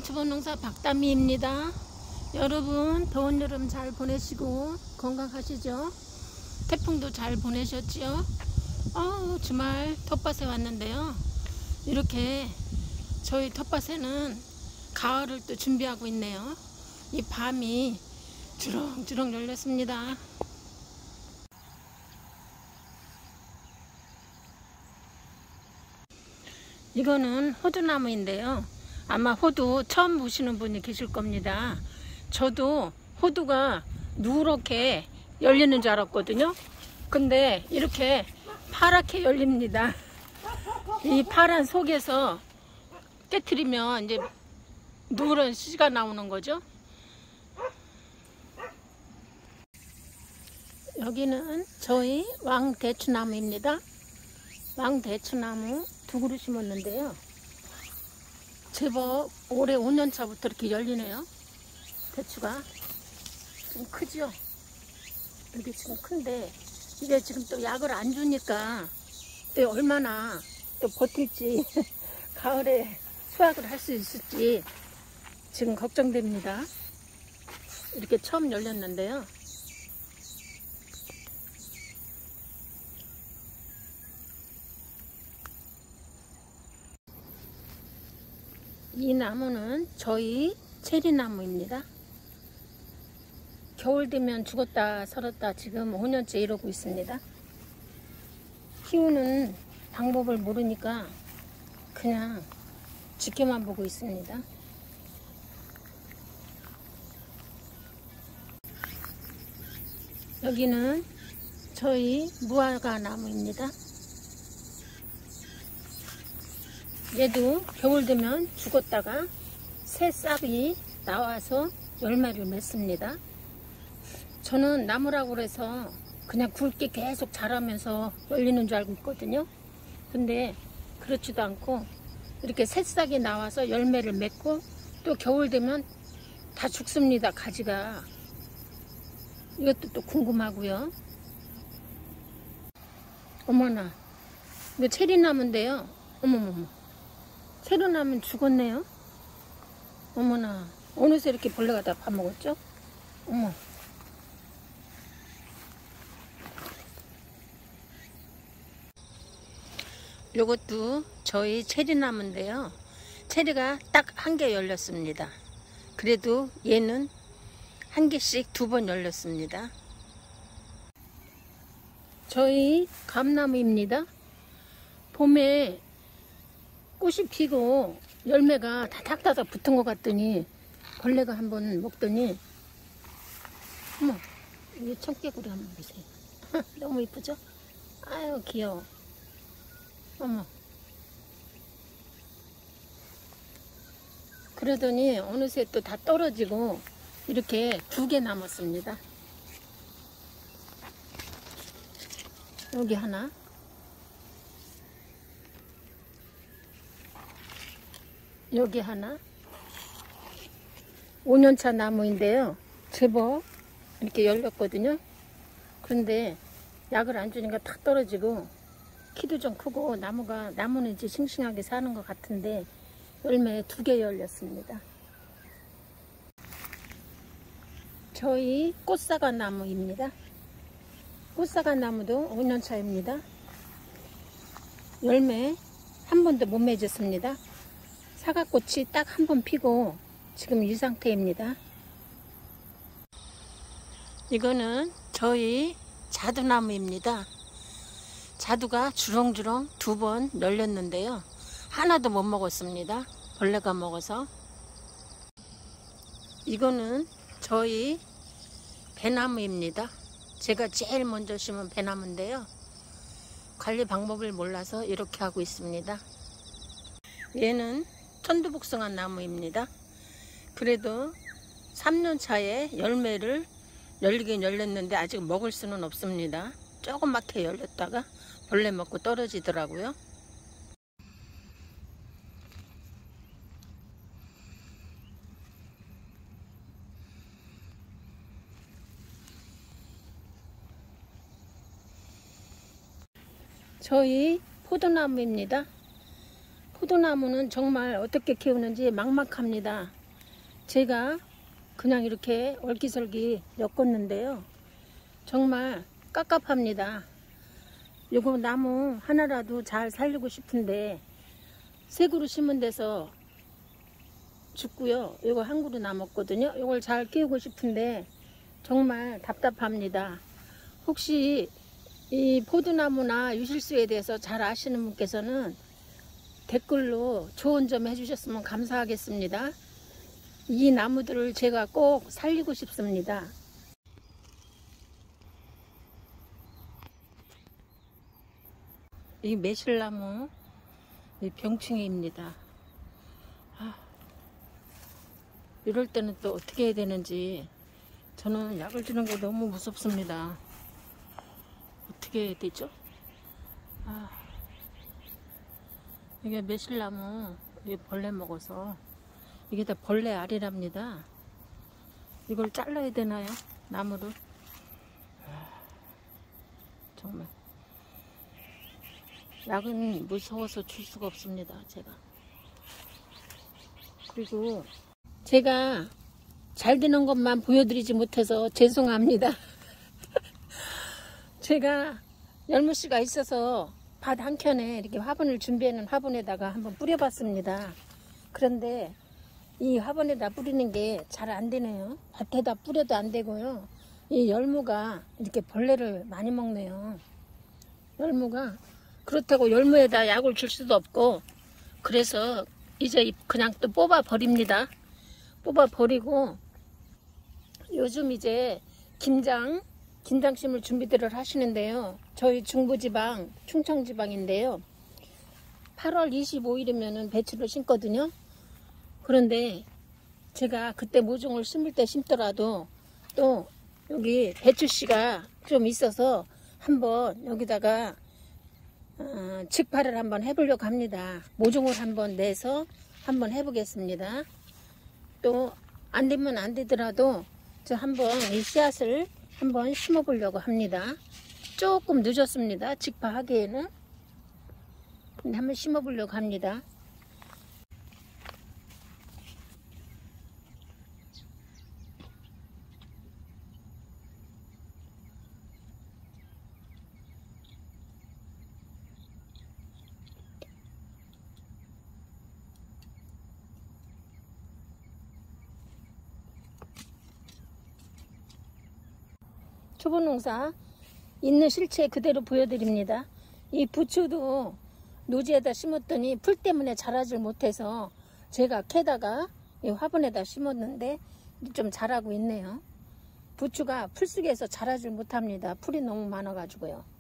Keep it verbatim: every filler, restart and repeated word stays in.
양치본농사 박다미입니다. 여러분 더운 여름 잘 보내시고 건강하시죠? 태풍도 잘 보내셨지요? 어, 주말 텃밭에 왔는데요. 이렇게 저희 텃밭에는 가을을 또 준비하고 있네요. 이 밤이 주렁주렁 열렸습니다. 이거는 호두나무인데요. 아마 호두 처음 보시는 분이 계실 겁니다. 저도 호두가 누렇게 열리는 줄 알았거든요. 근데 이렇게 파랗게 열립니다. 이 파란 속에서 깨트리면 이제 누런 씨가 나오는 거죠. 여기는 저희 왕대추나무입니다. 왕대추나무 두 그루 심었는데요. 제법 올해 오 년 차부터 이렇게 열리네요. 대추가 좀 크죠. 이게 지금 큰데 이게 지금 또 약을 안 주니까 또 얼마나 또 버틸지 가을에 수확을 할 수 있을지 지금 걱정됩니다. 이렇게 처음 열렸는데요. 이 나무는 저희 체리나무입니다. 겨울 되면 죽었다 살았다 지금 오 년째 이러고 있습니다. 키우는 방법을 모르니까 그냥 지켜만 보고 있습니다. 여기는 저희 무화과 나무입니다. 얘도 겨울 되면 죽었다가 새 싹이 나와서 열매를 맺습니다. 저는 나무라고 해서 그냥 굵게 계속 자라면서 열리는 줄 알고 있거든요. 근데 그렇지도 않고 이렇게 새싹이 나와서 열매를 맺고 또 겨울 되면 다 죽습니다. 가지가. 이것도 또 궁금하고요. 어머나, 이거 체리나무인데요. 어머머머, 체리나무는 죽었네요. 어머나, 어느새 이렇게 벌레가 다 파먹었죠? 어머. 요것도 저희 체리나무인데요. 체리가 딱 한 개 열렸습니다. 그래도 얘는 한 개씩 두 번 열렸습니다. 저희 감나무입니다. 봄에 꽃이 피고 열매가 다닥다닥 붙은 것 같더니 벌레가 한번 먹더니 어머, 이 청개구리 한번 보세요. 너무 이쁘죠? 아유 귀여워. 어머. 그러더니 어느새 또 다 떨어지고 이렇게 두 개 남았습니다. 여기 하나, 여기 하나. 오 년 차 나무인데요. 제법 이렇게 열렸거든요. 그런데 약을 안 주니까 탁 떨어지고 키도 좀 크고 나무가 나무는 이제 싱싱하게 사는 것 같은데 열매 두 개 열렸습니다. 저희 꽃사과 나무입니다. 꽃사과 나무도 오 년 차입니다. 열매 한 번도 못 맺었습니다. 사과꽃이 딱 한 번 피고 지금 이 상태입니다. 이거는 저희 자두나무입니다. 자두가 주렁주렁 두 번 열렸는데요. 하나도 못 먹었습니다. 벌레가 먹어서. 이거는 저희 배나무입니다. 제가 제일 먼저 심은 배나무인데요. 관리 방법을 몰라서 이렇게 하고 있습니다. 얘는 천두복숭아 나무입니다. 그래도 삼 년 차에 열매를 열리긴 열렸는데 아직 먹을 수는 없습니다. 조그맣게 열렸다가 벌레 먹고 떨어지더라고요. 저희 포도나무입니다. 포도나무는 정말 어떻게 키우는지 막막합니다. 제가 그냥 이렇게 얼기설기 엮었는데요. 정말 깝깝합니다. 요거 나무 하나라도 잘 살리고 싶은데 세 그루 심은 데서 죽고요. 요거 한 그루 남았거든요. 요걸 잘 키우고 싶은데 정말 답답합니다. 혹시 이 포도나무나 유실수에 대해서 잘 아시는 분께서는 댓글로 조언 좀 해주셨으면 감사하겠습니다. 이 나무들을 제가 꼭 살리고 싶습니다. 이 매실나무 이 병충해입니다. 아, 이럴 때는 또 어떻게 해야 되는지 저는 약을 주는 게 너무 무섭습니다. 어떻게 해야 되죠? 아, 이게 매실나무 이게 벌레 먹어서 이게 다 벌레 알이랍니다. 이걸 잘라야 되나요? 나무를? 아, 정말 약은 무서워서 줄 수가 없습니다. 제가 그리고 제가 잘 되는 것만 보여드리지 못해서 죄송합니다. 제가 열무씨가 있어서 밭 한 켠에 이렇게 화분을 준비해놓은 화분에다가 한번 뿌려봤습니다. 그런데 이 화분에다 뿌리는 게 잘 안 되네요. 밭에다 뿌려도 안 되고요. 이 열무가 이렇게 벌레를 많이 먹네요. 열무가 그렇다고 열무에다 약을 줄 수도 없고 그래서 이제 그냥 또 뽑아 버립니다. 뽑아 버리고 요즘 이제 김장 김장 심을 준비들을 하시는데요. 저희 중부지방 충청지방인데요. 팔월 이십오일이면 배추를 심거든요. 그런데 제가 그때 모종을 심을 때 심더라도 또 여기 배추씨가 좀 있어서 한번 여기다가 어, 직파를 한번 해보려고 합니다. 모종을 한번 내서 한번 해보겠습니다. 또 안되면 안되더라도 저 한번 이 씨앗을 한번 심어 보려고 합니다. 조금 늦었습니다. 직파하기에는. 근데 한번 심어 보려고 합니다. 초보농사 있는 실체 그대로 보여드립니다. 이 부추도 노지에다 심었더니 풀 때문에 자라질 못해서 제가 캐다가 이 화분에다 심었는데 좀 자라고 있네요. 부추가 풀 속에서 자라질 못합니다. 풀이 너무 많아 가지고요.